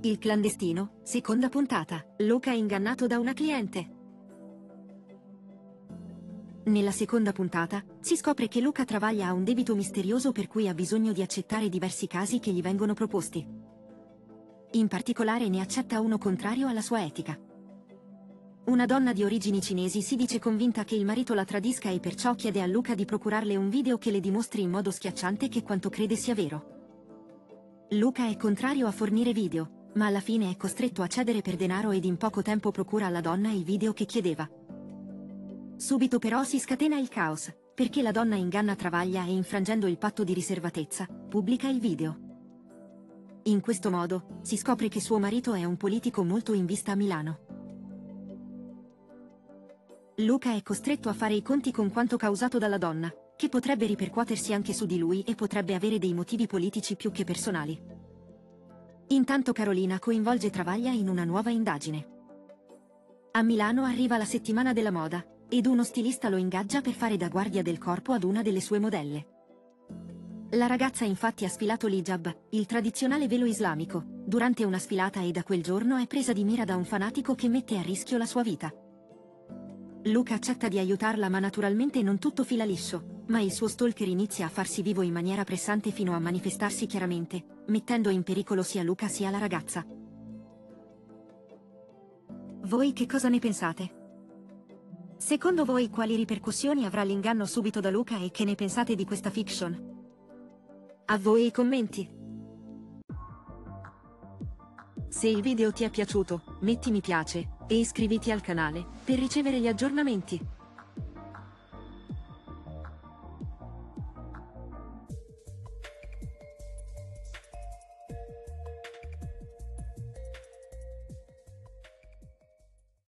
Il clandestino, seconda puntata. Luca è ingannato da una cliente. Nella seconda puntata, si scopre che Luca Travaglia ha un debito misterioso per cui ha bisogno di accettare diversi casi che gli vengono proposti. In particolare ne accetta uno contrario alla sua etica. Una donna di origini cinesi si dice convinta che il marito la tradisca e perciò chiede a Luca di procurarle un video che le dimostri in modo schiacciante che quanto crede sia vero. Luca è contrario a fornire video, ma alla fine è costretto a cedere per denaro ed in poco tempo procura alla donna il video che chiedeva. Subito però si scatena il caos, perché la donna inganna Travaglia e infrangendo il patto di riservatezza, pubblica il video. In questo modo, si scopre che suo marito è un politico molto in vista a Milano. Luca è costretto a fare i conti con quanto causato dalla donna, che potrebbe ripercuotersi anche su di lui e potrebbe avere dei motivi politici più che personali. Intanto Carolina coinvolge Travaglia in una nuova indagine. A Milano arriva la settimana della moda, ed uno stilista lo ingaggia per fare da guardia del corpo ad una delle sue modelle. La ragazza infatti ha sfilato l'hijab, il tradizionale velo islamico, durante una sfilata e da quel giorno è presa di mira da un fanatico che mette a rischio la sua vita. Luca accetta di aiutarla ma naturalmente non tutto fila liscio, ma il suo stalker inizia a farsi vivo in maniera pressante fino a manifestarsi chiaramente, mettendo in pericolo sia Luca sia la ragazza. Voi che cosa ne pensate? Secondo voi quali ripercussioni avrà l'inganno subito da Luca e che ne pensate di questa fiction? A voi i commenti! Se il video ti è piaciuto, metti mi piace, e iscriviti al canale, per ricevere gli aggiornamenti.